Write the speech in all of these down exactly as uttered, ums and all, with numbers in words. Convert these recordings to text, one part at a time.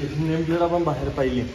याची नेम जर आपण बाहेर पाहिली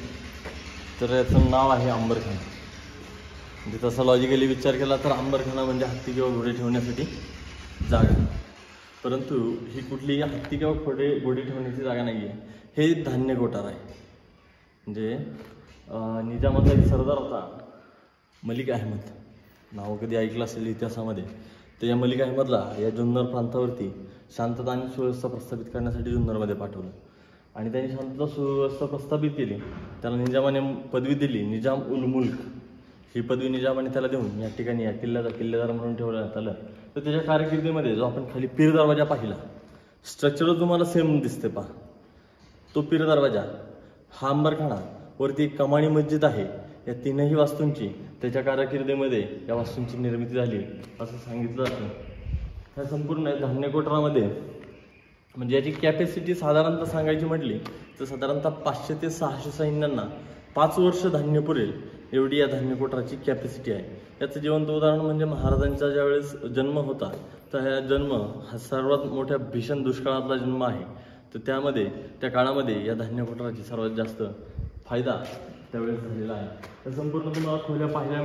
तर याचं नाव आहे अंबरखाना. म्हणजे तसा लॉजिकली विचार केला तर अंबरखाना म्हणजे हत्ती किंवा घोडे ठेवण्यासाठी जागा. परंतु ही कुठलीही हत्ती किंवा घोडे घोडे ठेवण्याची जागा नाही आहे. हे धान्य कोठार आहे. म्हणजे निजामाचा एक सरदार होता मलिक अहमद, नाव कधी ऐकलं असेल इतिहासामध्ये. तर या मलिक अहमदला या जुन्नर प्रांतावरती शांतता आणि सुव्यवस्था प्रस्थापित करण्यासाठी जुन्नरमध्ये पाठवलं आणि त्यांनी शांतता सुव्यवस्था प्रस्थापित केली. त्याला निजामाने पदवी दिली निजाम उल मुल्क. ही पदवी निजामाने त्याला देऊन या ठिकाणी या किल्ल्याचा किल्लेदार म्हणून ठेवण्यात आलं. तर त्याच्या कारकिर्दीमध्ये जो आपण खाली पीर दरवाजा पाहिला, स्ट्रक्चर तुम्हाला सेम दिसते पहा, तो पीर दरवाजा हा अंबरखाना. वरती एक कमाणी मस्जिद आहे. या तीनही वास्तूंची त्याच्या कारकिर्दीमध्ये या वास्तूंची निर्मिती झाली असं सांगितलं जातं. ह्या संपूर्ण धान्य कोठारामध्ये म्हणजे याची कॅपॅसिटी साधारणतः सांगायची म्हटली तर साधारणतः पाचशे ते सहाशे सैन्यांना पाच वर्ष धान्य पुरेल एवढी या धान्य कोठाराची कॅपॅसिटी आहे. याचं जिवंत उदाहरण म्हणजे महाराजांचा ज्यावेळेस जन्म होता तर हा जन्म हा सर्वात मोठ्या भीषण दुष्काळातला जन्म आहे. तर त्यामध्ये त्या काळामध्ये या धान्य कोठाराची सर्वात जास्त फायदा त्यावेळेस झालेला आहे. त्या संपूर्ण तुम्हाला खोल्या पाहायला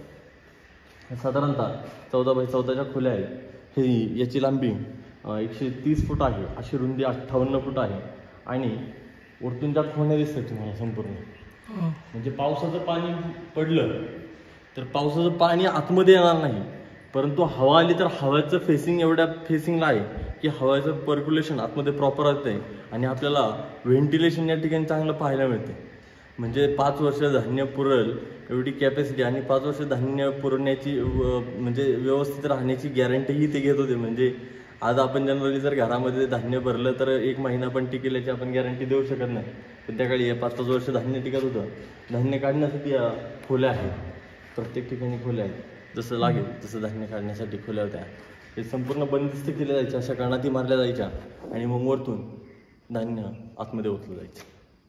मिळतात. साधारणतः चौदा बाय चौदाच्या खोल्या आहेत. ही याची लांबी एकशे तीस फूट आहे, अशी रुंदी अठ्ठावन्न फूट आहे आणि वरतून त्या खोल्या दिसतात तुम्हाला संपूर्ण. म्हणजे पावसाचं पाणी पडलं तर पावसाचं पाणी आतमध्ये येणार नाही, परंतु हवा आली तर हव्याचं फेसिंग एवढ्या फेसिंगला आहे की हवाचं पर्क्युलेशन आतमध्ये प्रॉपर असते आणि आपल्याला व्हेंटिलेशन या ठिकाणी चांगलं पाहायला मिळते. म्हणजे पाच वर्ष धान्य पुरेल एवढी कॅपॅसिटी आणि पाच वर्ष धान्य पुरवण्याची म्हणजे व्यवस्थित राहण्याची गॅरंटीही ते घेत होते. म्हणजे आज आपण जनरली जर घरामध्ये धान्य भरलं तर एक महिना पण टिकेल याची आपण गॅरंटी देऊ शकत नाही. पण त्या काळी पाच पाच वर्ष धान्य टिकत होतं. धान्य काढण्यासाठी या खोल्या आहेत, प्रत्येक ठिकाणी खोल्या आहेत. जसं लागेल तसं धान्य काढण्यासाठी खोल्या होत्या. हे संपूर्ण बंदिस्त केल्या जायच्या, अशा कर्णाती मारल्या जायच्या आणि मग वरतून धान्य आतमध्ये ओतलं जायचं.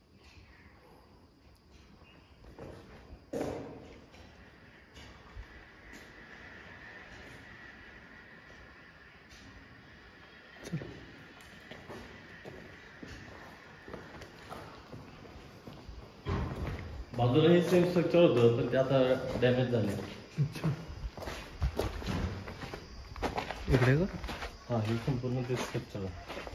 बाजूला हे सेम स्ट्रक्चर होतं पण ते आता डॅमेज झाले. इकडे का? हा, हे संपूर्ण ते स्ट्रक्चर आहे.